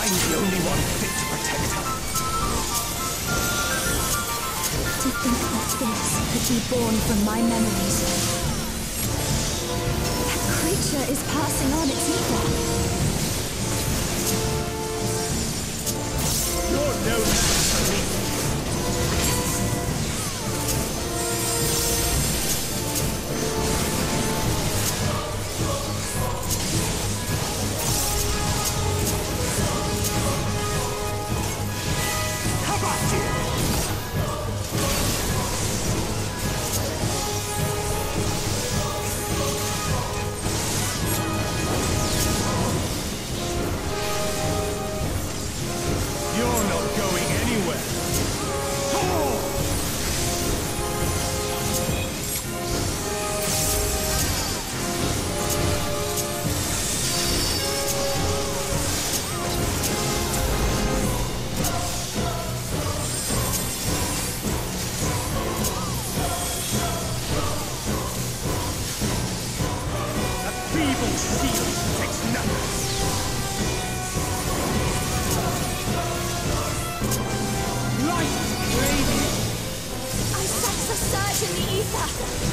I'm the only one fit to protect her. To think that this could be born from my memories. That creature is passing on its ether. You're no match for me. How about you? You're not going anywhere. Oh! A feeble shield takes nothing. Light craving. I sense a surge in the ether.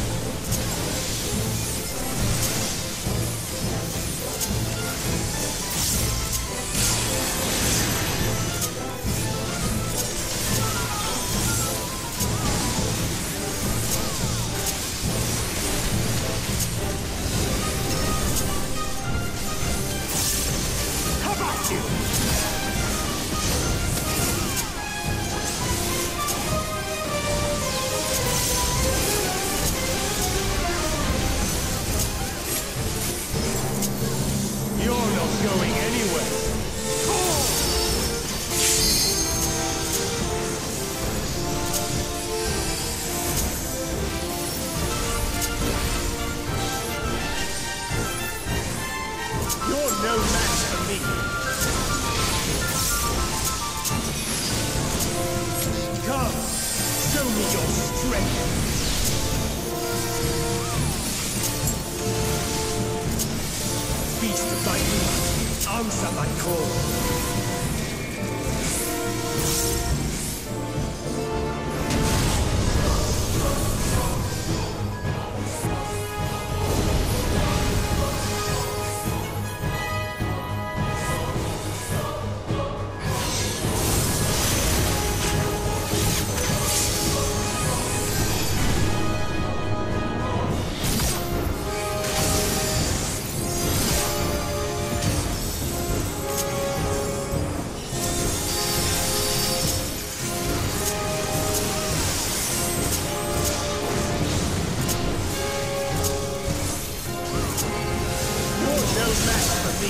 How about you? You're not going anywhere. Oh! You're no match for me. Come, show me your strength. Beast of thy blood, answer my call. You're no match for me.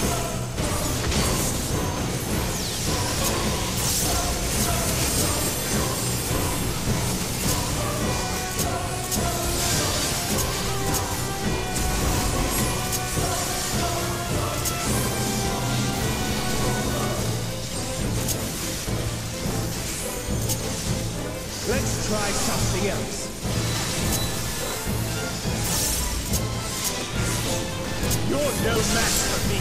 Let's try something else. You're no match for me.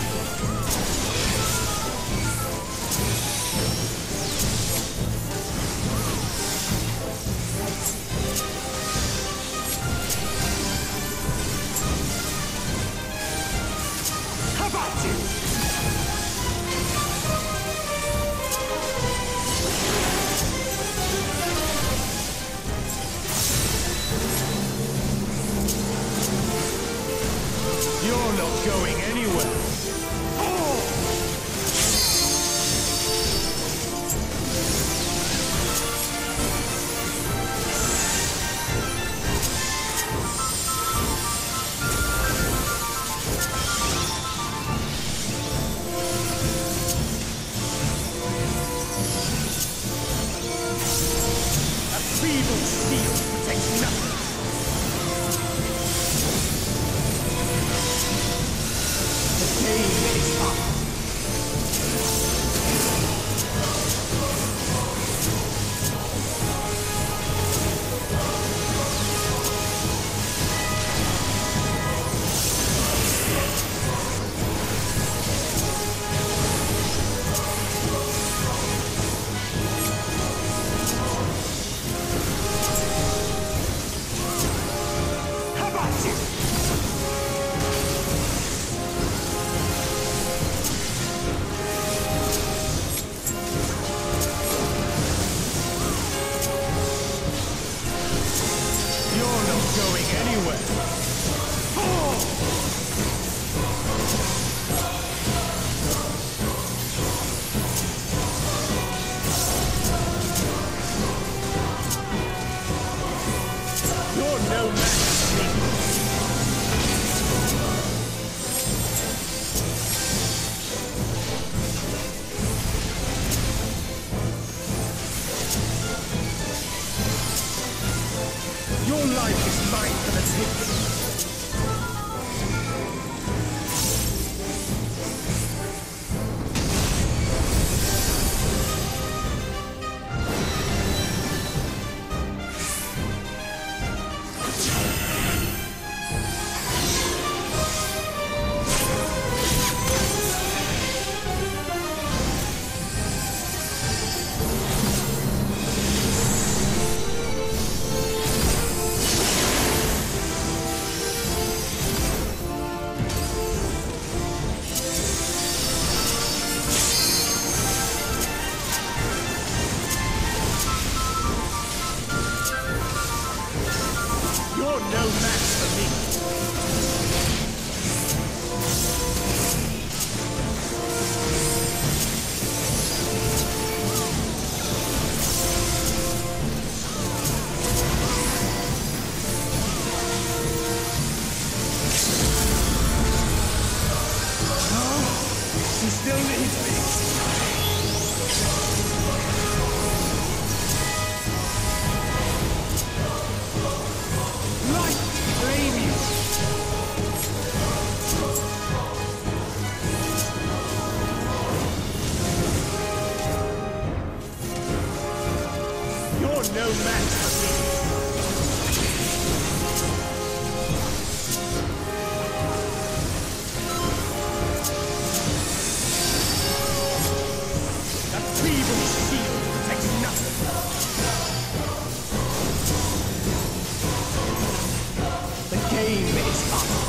How about you? You're not going anywhere. no match for me. Your life is mine for the taking. You're no match for me. Oh, she still needs me. You're no match for me. That feeble shield protects nothing. The game is up.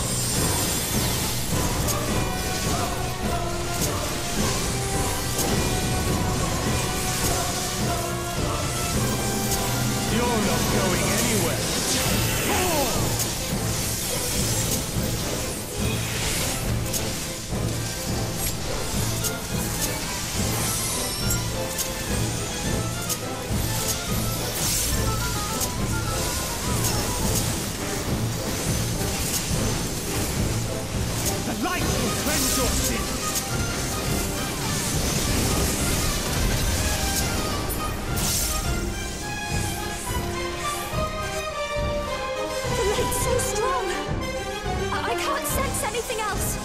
You're not going anywhere. Oh! The light will cleanse your sins. It's so strong. I can't sense anything else.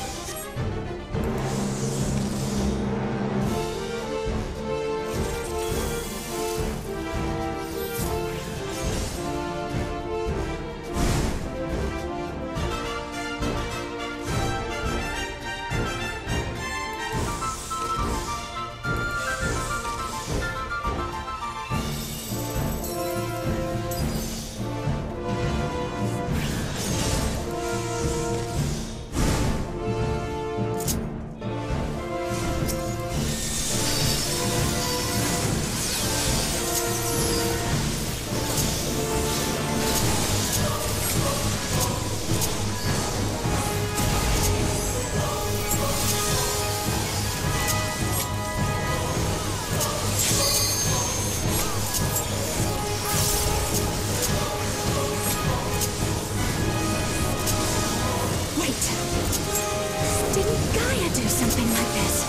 Didn't Gaia do something like this?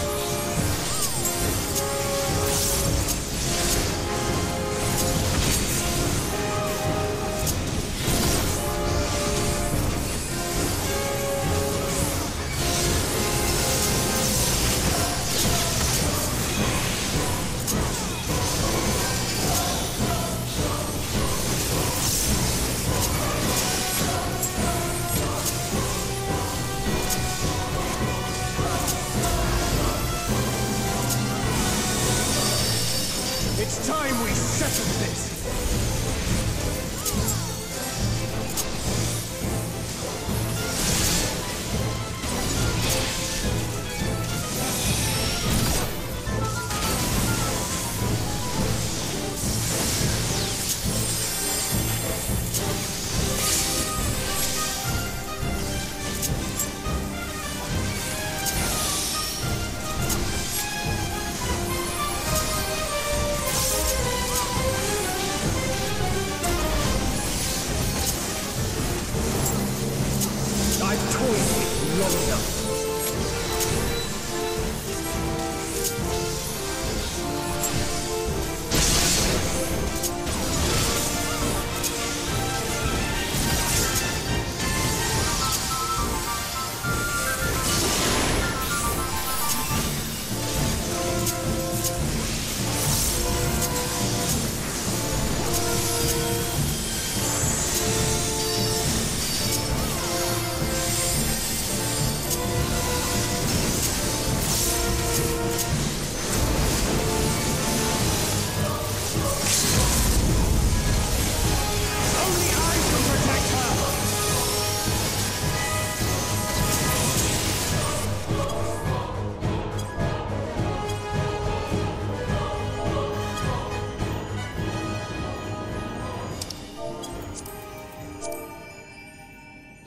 It's time we settled this!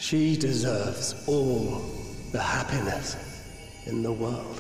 She deserves all the happiness in the world.